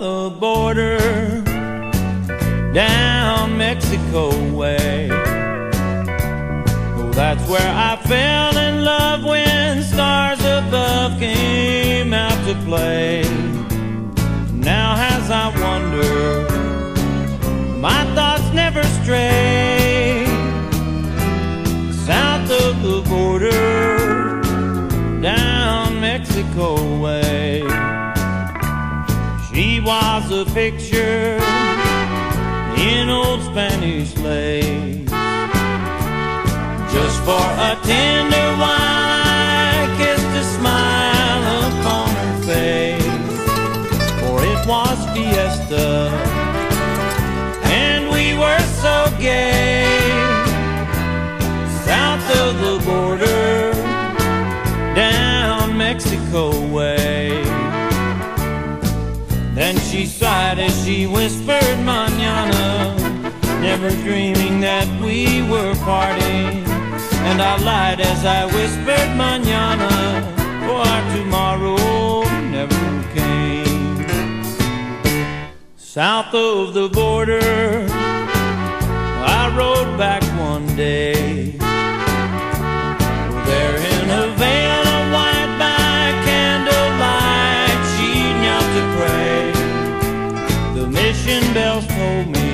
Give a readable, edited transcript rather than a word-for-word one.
the border, down Mexico way. Oh, that's where I fell in love when stars above came out to play. Now as I wonder, my thoughts never stray south of the border, down Mexico way. She was a picture in old Spanish lace, just for a tender while I kissed a smile upon her face. For it was fiesta and we were so gay, south of the border, down Mexico way. Then she sighed as she whispered mañana, never dreaming that we were parting. And I lied as I whispered mañana, for our tomorrow never came. South of the border, I rode back one day. There in a veil of white by candlelight, she knelt to pray. The mission bells told me